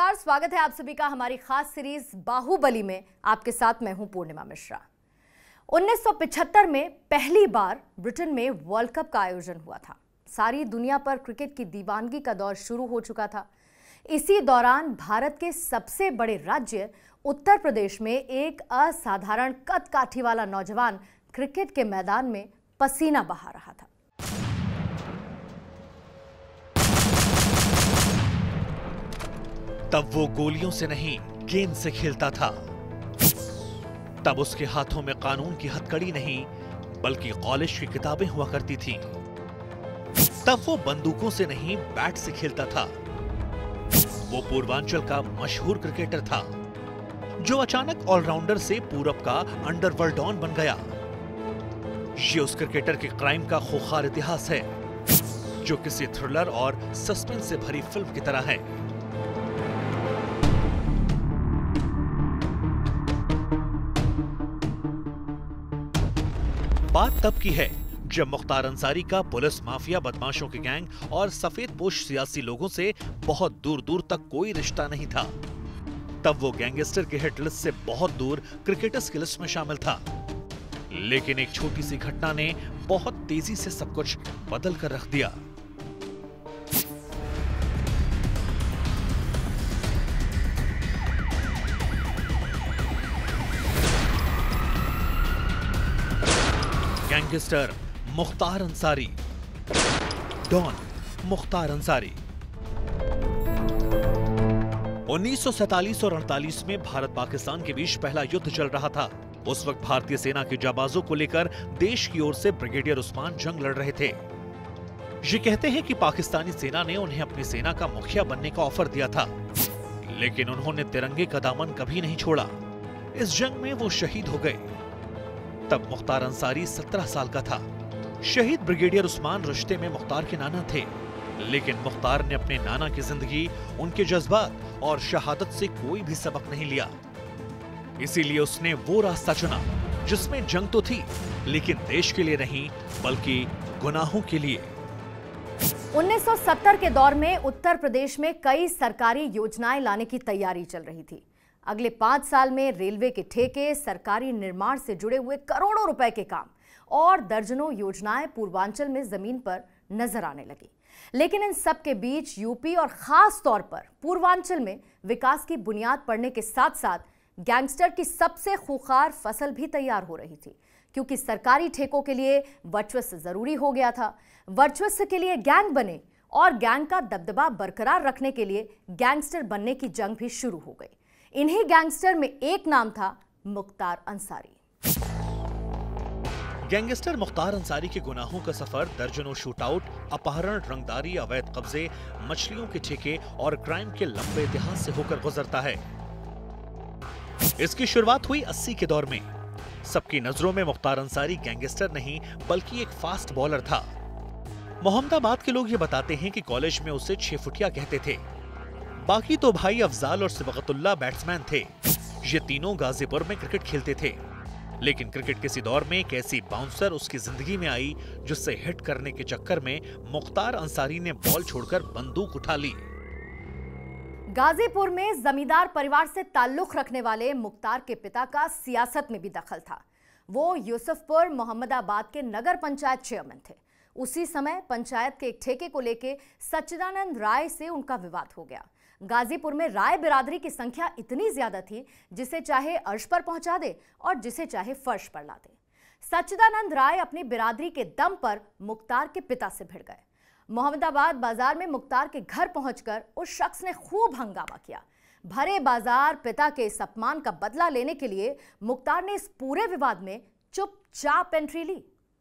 नमस्कार, स्वागत है आप सभी का हमारी खास सीरीज बाहुबली में। आपके साथ मैं हूं पूर्णिमा मिश्रा। 1975 में पहली बार ब्रिटेन में वर्ल्ड कप का आयोजन हुआ था। सारी दुनिया पर क्रिकेट की दीवानगी का दौर शुरू हो चुका था। इसी दौरान भारत के सबसे बड़े राज्य उत्तर प्रदेश में एक असाधारण कद काठी वाला नौजवान क्रिकेट के मैदान में पसीना बहा रहा था। तब वो गोलियों से नहीं, गेंद से खेलता था। तब उसके हाथों में कानून की हथकड़ी नहीं, बल्कि कॉलेज की किताबें हुआ करती थीं। तब वो बंदूकों से नहीं, बैट से खेलता था। वो पूर्वांचल का मशहूर क्रिकेटर था, जो अचानक ऑलराउंडर से पूरब का अंडरवर्ल्ड डॉन बन गया। ये उस क्रिकेटर के क्राइम का खूंखार इतिहास है, जो किसी थ्रिलर और सस्पेंस से भरी फिल्म की तरह है। बात तब की है जब मुख्तार अंसारी का पुलिस माफिया बदमाशों की गैंग और सफेद पोश सियासी लोगों से बहुत दूर दूर तक कोई रिश्ता नहीं था। तब वो गैंगस्टर के हिट लिस्ट से बहुत दूर क्रिकेटर्स की लिस्ट में शामिल था। लेकिन एक छोटी सी घटना ने बहुत तेजी से सब कुछ बदल कर रख दिया। Gangster Mukhtar Ansari, don Mukhtar Ansari. 1947 और 48 में भारत पाकिस्तान के बीच पहला युद्ध चल रहा था। उस वक्त भारतीय सेना के जाबाजों को लेकर देश की ओर से ब्रिगेडियर उस्मान जंग लड़ रहे थे। ये कहते हैं कि पाकिस्तानी सेना ने उन्हें अपनी सेना का मुखिया बनने का ऑफर दिया था, लेकिन उन्होंने तिरंगे का दामन कभी नहीं छोड़ा। इस जंग में वो शहीद हो गए। तब मुख्तार अंसारी 17 साल का था। शहीद ब्रिगेडियर उस्मान रिश्ते में मुख्तार के नाना थे, लेकिन मुख्तार ने अपने नाना की जिंदगी, उनके जज्बात और शहादत से कोई भी सबक नहीं लिया। इसीलिए उसने वो रास्ता चुना जिसमें जंग तो थी, लेकिन देश के लिए नहीं, बल्कि गुनाहों के लिए। 1970 के दौर में उत्तर प्रदेश में कई सरकारी योजनाएं लाने की तैयारी चल रही थी। अगले 5 साल में रेलवे के ठेके, सरकारी निर्माण से जुड़े हुए करोड़ों रुपए के काम और दर्जनों योजनाएं पूर्वांचल में जमीन पर नजर आने लगी। लेकिन इन सब के बीच यूपी और खास तौर पर पूर्वांचल में विकास की बुनियाद पड़ने के साथ साथ गैंगस्टर की सबसे खूंखार फसल भी तैयार हो रही थी, क्योंकि सरकारी ठेकों के लिए वर्चस्व जरूरी हो गया था। वर्चस्व के लिए गैंग बने और गैंग का दबदबा बरकरार रखने के लिए गैंगस्टर बनने की जंग भी शुरू हो गई। इन्हीं गैंगस्टर में एक नाम था मुख्तार अंसारी। गैंगस्टर मुख्तार अंसारी के गुनाहों का सफर दर्जनों शूटआउट, अपहरण, रंगदारी, अवैध कब्जे, मछलियों के ठेके और क्राइम के लंबे इतिहास से होकर गुजरता है। इसकी शुरुआत हुई 80 के दौर में। सबकी नजरों में मुख्तार अंसारी गैंगस्टर नहीं, बल्कि एक फास्ट बॉलर था। मोहम्मदाबाद के लोग ये बताते हैं कि कॉलेज में उसे 6 फुटिया कहते थे। बाकी तो भाई अफजाल और सिबगतुल्ला बैट्समैन थे। ये तीनों गाजीपुर में क्रिकेट खेलते थे। लेकिन क्रिकेट किसी दौर में एक ऐसी बाउंसर उसकी जिंदगी में आई, जिससे हिट करने के चक्कर में मुख्तार अंसारी ने बॉल छोड़कर बंदूक उठा ली। गाजीपुर में जमींदार परिवार से ताल्लुक रखने वाले मुख्तार के पिता का सियासत में भी दखल था। वो यूसुफपुर मोहम्मदाबाद के नगर पंचायत चेयरमैन थे। उसी समय पंचायत के एक ठेके को लेकर सच्चिदानंद राय से उनका विवाद हो गया। गाजीपुर में राय बिरादरी की संख्या इतनी ज्यादा थी, जिसे चाहे अर्श पर पहुंचा दे और जिसे चाहे फर्श पर ला दे। सच्चिदानंद राय अपनी बिरादरी के दम पर मुख्तार के पिता से भिड़ गए। मोहम्मदाबाद बाजार में मुख्तार के घर पहुंचकर उस शख्स ने खूब हंगामा किया। भरे बाजार पिता के इस अपमान का बदला लेने के लिए मुख्तार ने इस पूरे विवाद में चुपचाप एंट्री ली।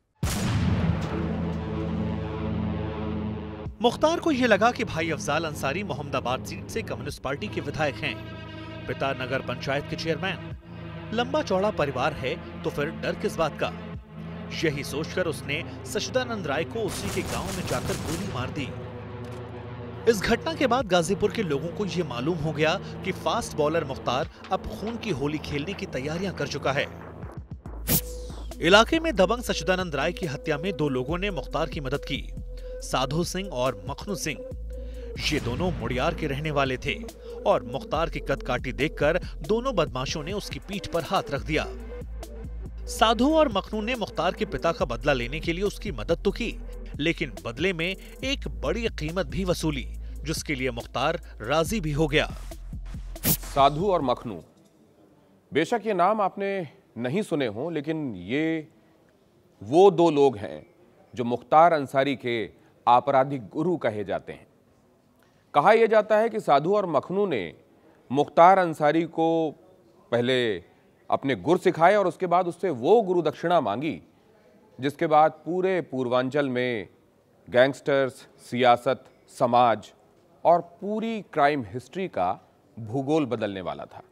मुख्तार को यह लगा कि भाई अफजाल अंसारी मोहम्मदाबाद सीट से कम्युनिस्ट पार्टी के विधायक हैं, पिता नगर पंचायत के चेयरमैन, लंबा चौड़ा परिवार है, तो फिर डर किस बात का। यही सोचकर उसने सच्चिदानंद राय को उसी के गांव में जाकर गोली मार दी। इस घटना के बाद गाजीपुर के लोगों को यह मालूम हो गया कि फास्ट बॉलर मुख्तार अब खून की होली खेलने की तैयारियां कर चुका है। इलाके में दबंग सच्चिदानंद राय की हत्या में 2 लोगों ने मुख्तार की मदद की, साधु सिंह और मखनू सिंह। ये दोनों मुड़ियार के रहने वाले थे और मुख्तार की कदकाठी देखकर दोनों बदमाशों ने उसकी पीठ पर हाथ रख दिया। साधु और मखनू ने मुख्तार के पिता का बदला लेने के लिए उसकी मदद तो की, लेकिन बदले में एक बड़ी कीमत भी वसूली, जिसके लिए मुख्तार राजी भी हो गया। साधु और मखनू, बेशक ये नाम आपने नहीं सुने हों, लेकिन ये वो दो लोग हैं जो मुख्तार अंसारी के आपराधिक गुरु कहे जाते हैं। कहा यह जाता है कि साधु और मखनू ने मुख्तार अंसारी को पहले अपने गुर सिखाए और उसके बाद उससे वो गुरु दक्षिणा मांगी, जिसके बाद पूरे पूर्वांचल में गैंगस्टर्स, सियासत, समाज और पूरी क्राइम हिस्ट्री का भूगोल बदलने वाला था।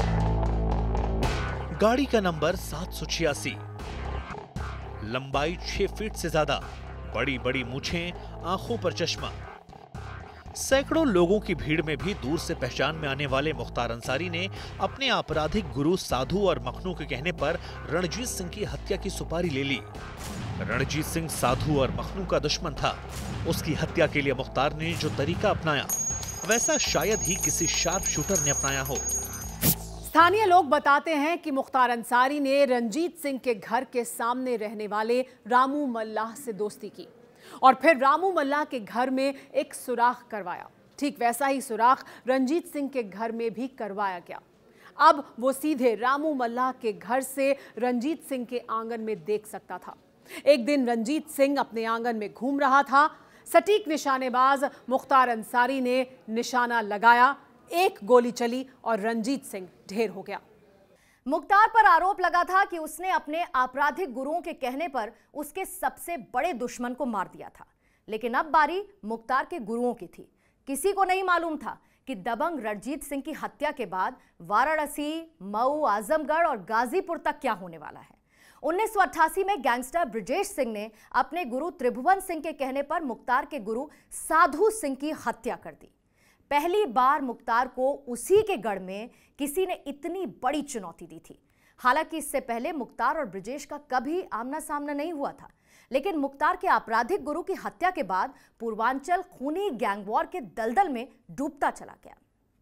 गाड़ी का नंबर 786, लंबाई 6 फीट से ज्यादा, बड़ी बड़ी मूछें, आंखों पर चश्मा। सैकड़ों लोगों की भीड़ में भी दूर से पहचान में आने वाले मुख्तार अंसारी ने अपने आपराधिक गुरु साधु और मखनू के कहने पर रणजीत सिंह की हत्या की सुपारी ले ली। रणजीत सिंह साधु और मखनू का दुश्मन था। उसकी हत्या के लिए मुख्तार ने जो तरीका अपनाया, वैसा शायद ही किसी शार्प शूटर ने अपनाया हो। स्थानीय लोग बताते हैं कि मुख्तार अंसारी ने रंजीत सिंह के घर के सामने रहने वाले रामू मल्लाह से दोस्ती की और फिर रामू मल्लाह के घर में एक सुराख करवाया। ठीक वैसा ही सुराख रंजीत सिंह के घर में भी करवाया गया। अब वो सीधे रामू मल्लाह के घर से रंजीत सिंह के आंगन में देख सकता था। एक दिन रंजीत सिंह अपने आंगन में घूम रहा था। सटीक निशानेबाज मुख्तार अंसारी ने निशाना लगाया, एक गोली चली और रंजीत सिंह ढेर हो गया। मुख्तार पर आरोप लगा था कि उसने अपने आपराधिक गुरुओं के कहने पर उसके सबसे बड़े दुश्मन को मार दिया था। लेकिन अब बारी मुख्तार के गुरुओं की थी। किसी को नहीं मालूम था कि दबंग रणजीत सिंह की हत्या के बाद वाराणसी, मऊ, आजमगढ़ और गाजीपुर तक क्या होने वाला है। 1988 में गैंगस्टर ब्रजेश सिंह ने अपने गुरु त्रिभुवन सिंह के कहने पर मुख्तार के गुरु साधु सिंह की हत्या कर दी। पहली बार मुख्तार को उसी के गढ़ में किसी ने इतनी बड़ी चुनौती दी थी। हालांकि इससे पहले मुख्तार और ब्रजेश का कभी आमना सामना नहीं हुआ था, लेकिन मुख्तार के आपराधिक गुरु की हत्या के बाद पूर्वांचल खूनी गैंगवॉर के दलदल में डूबता चला गया।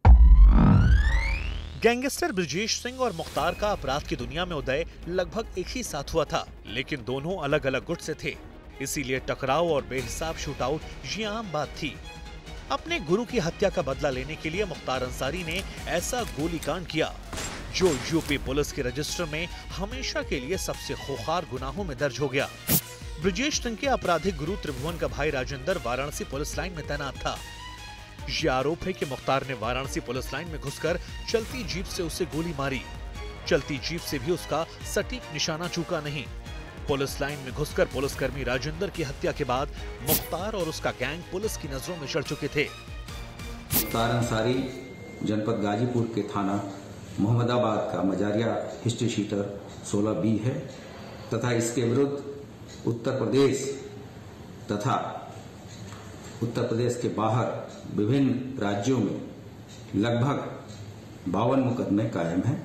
गैंगस्टर ब्रजेश सिंह और मुख्तार का अपराध की दुनिया में उदय लगभग एक ही साथ हुआ था, लेकिन दोनों अलग अलग गुट से थे। इसीलिए टकराव और बेहिसाब शूटआउट ये आम बात थी। अपने गुरु की हत्या का बदला लेने के लिए मुख्तार अंसारी ने ऐसा गोलीकांड किया जो यूपी पुलिस के रजिस्टर में हमेशा के लिए सबसे खूंखार गुनाहों में दर्ज हो गया। ब्रजेश सिंह के आपराधिक गुरु त्रिभुवन का भाई राजेंद्र वाराणसी पुलिस लाइन में तैनात था। यह आरोप है कि मुख्तार ने वाराणसी पुलिस लाइन में घुसकर चलती जीप से उसे गोली मारी। चलती जीप से भी उसका सटीक निशाना चूका नहीं। पुलिस लाइन में घुसकर पुलिसकर्मी राजेंद्र की हत्या के बाद मुख्तार और उसका गैंग पुलिस की नजरों में चढ़ चुके थे। मुख्तार अंसारी जनपद गाजीपुर के थाना मोहम्मदाबाद का मजारिया हिस्ट्री शीटर 16B है तथा इसके विरुद्ध उत्तर प्रदेश तथा उत्तर प्रदेश के बाहर विभिन्न राज्यों में लगभग 52 मुकदमे कायम हैं।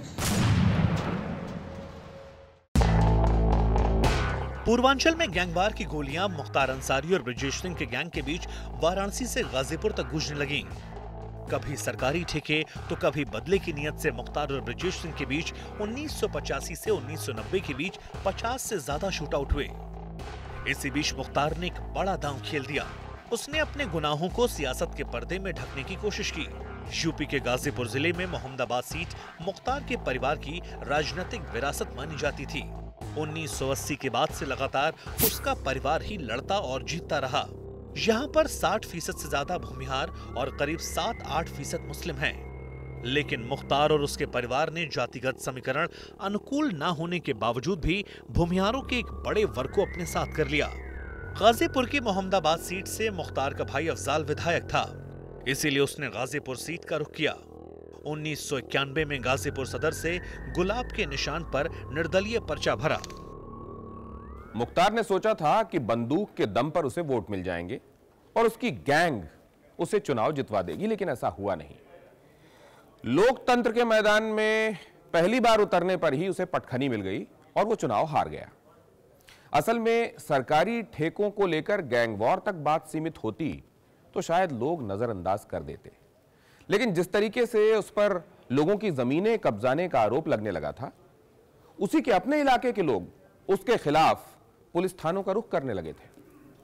पूर्वांचल में गैंगवार की गोलियां मुख्तार अंसारी और ब्रजेश सिंह के गैंग के बीच वाराणसी से गाजीपुर तक गूंजने लगीं। कभी सरकारी ठेके तो कभी बदले की नियत से मुख्तार और ब्रजेश सिंह के बीच 1985 से 1990 के बीच 50 से ज्यादा शूटआउट हुए। इसी बीच मुख्तार ने एक बड़ा दांव खेल दिया। उसने अपने गुनाहों को सियासत के पर्दे में ढकने की कोशिश की। यूपी के गाजीपुर जिले में मोहम्मदाबाद सीट मुख्तार के परिवार की राजनीतिक विरासत मानी जाती थी। 1980 के बाद से लगातार उसका परिवार ही लड़ता और जीतता रहा। यहाँ पर 60% से ज्यादा भूमिहार और करीब 7-8% मुस्लिम हैं। लेकिन मुख्तार और उसके परिवार ने जातिगत समीकरण अनुकूल न होने के बावजूद भी भूमिहारों के एक बड़े वर्ग को अपने साथ कर लिया। गाजीपुर की मोहम्मदाबाद सीट से मुख्तार का भाई अफजाल विधायक था, इसीलिए उसने गाजीपुर सीट का रुख किया। 1991 में गाजीपुर सदर से गुलाब के निशान पर निर्दलीय पर्चा भरा। मुख्तार ने सोचा था कि बंदूक के दम पर उसे वोट मिल जाएंगे और उसकी गैंग उसे चुनाव जितवा देगी, लेकिन ऐसा हुआ नहीं। लोकतंत्र के मैदान में पहली बार उतरने पर ही उसे पटखनी मिल गई और वो चुनाव हार गया। असल में सरकारी ठेकों को लेकर गैंग वॉर तक बात सीमित होती तो शायद लोग नजरअंदाज कर देते, लेकिन जिस तरीके से उस पर लोगों की जमीनें कब्जाने का आरोप लगने लगा था, उसी के अपने इलाके के लोग उसके खिलाफ पुलिस थानों का रुख करने लगे थे।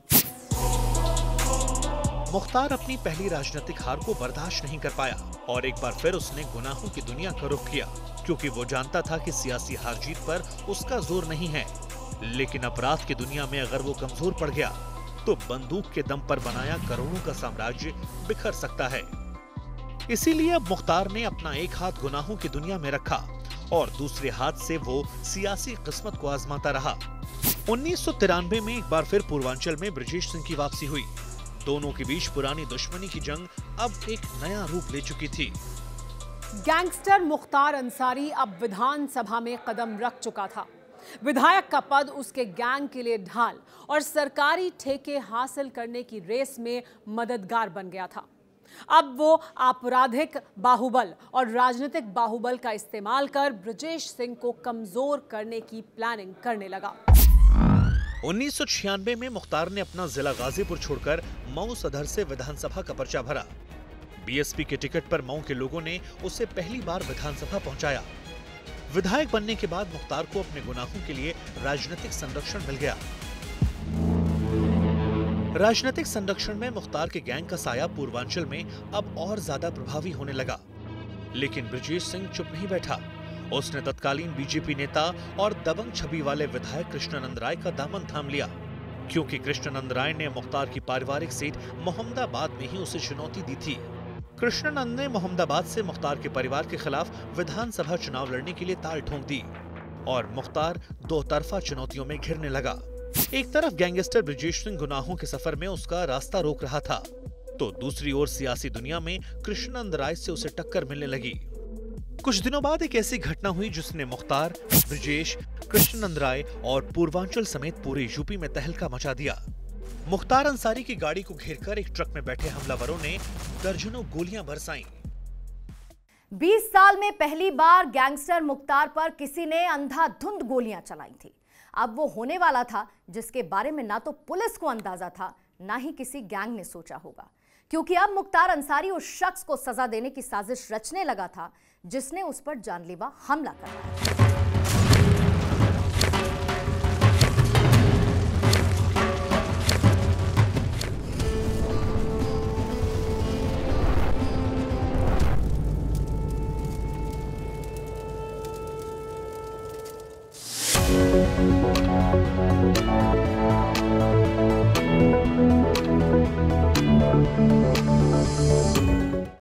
मुख्तार अपनी पहली राजनीतिक हार को बर्दाश्त नहीं कर पाया और एक बार फिर उसने गुनाहों की दुनिया का रुख किया, क्योंकि वो जानता था कि सियासी हार जीत पर उसका जोर नहीं है, लेकिन अपराध की दुनिया में अगर वो कमजोर पड़ गया तो बंदूक के दम पर बनाया करोड़ों का साम्राज्य बिखर सकता है। इसीलिए अब मुख्तार ने अपना एक हाथ गुनाहों की दुनिया में रखा और दूसरे हाथ से वो सियासी किस्मत को आजमाता रहा। 1993 में एक बार फिर पूर्वांचल में ब्रजेश सिंह की वापसी हुई। दोनों के बीच पुरानी दुश्मनी की जंग अब एक नया रूप ले चुकी थी। गैंगस्टर मुख्तार अंसारी अब विधानसभा में कदम रख चुका था। विधायक का पद उसके गैंग के लिए ढाल और सरकारी ठेके हासिल करने की रेस में मददगार बन गया था। अब वो आपराधिक बाहुबल और राजनीतिक बाहुबल का इस्तेमाल कर ब्रजेश सिंह को कमजोर करने की प्लानिंग करने लगा। 1996 में मुख्तार ने अपना जिला गाजीपुर छोड़कर मऊ सदर से विधानसभा का पर्चा भरा। बीएसपी के टिकट पर मऊ के लोगों ने उसे पहली बार विधानसभा पहुंचाया। विधायक बनने के बाद मुख्तार को अपने गुनाहों के लिए राजनीतिक संरक्षण मिल गया। राजनीतिक संरक्षण में मुख्तार के गैंग का साया पूर्वांचल में अब और ज्यादा प्रभावी होने लगा, लेकिन ब्रजेश सिंह चुप नहीं बैठा। उसने तत्कालीन बीजेपी नेता और दबंग छवि वाले विधायक कृष्णानंद राय का दामन थाम लिया, क्योंकि कृष्णानंद राय ने मुख्तार की पारिवारिक सीट मोहम्मदाबाद में ही उसे चुनौती दी थी। कृष्णानंद ने मोहम्मदाबाद से मुख्तार के परिवार के खिलाफ विधानसभा चुनाव लड़ने के लिए ताल ठोंक दी और मुख्तार दो तरफा चुनौतियों में घिरने लगा। एक तरफ गैंगस्टर ब्रजेश सिंह गुनाहों के सफर में उसका रास्ता रोक रहा था, तो दूसरी ओर सियासी दुनिया में कृष्णानंद राय से उसे टक्कर मिलने लगी। कुछ दिनों बाद एक ऐसी घटना हुई जिसने मुख्तार, ब्रजेश, कृष्णानंद राय और पूर्वांचल समेत पूरे यूपी में तहलका मचा दिया। मुख्तार अंसारी की गाड़ी को घेरकर एक ट्रक में बैठे हमलावरों ने दर्जनों गोलियां बरसाईं। 20 साल में पहली बार गैंगस्टर मुख्तार पर किसी ने अंधाधुंध गोलियां चलाई थी। अब वो होने वाला था जिसके बारे में ना तो पुलिस को अंदाजा था, ना ही किसी गैंग ने सोचा होगा, क्योंकि अब मुख्तार अंसारी उस शख्स को सजा देने की साजिश रचने लगा था जिसने उस पर जानलेवा हमला किया।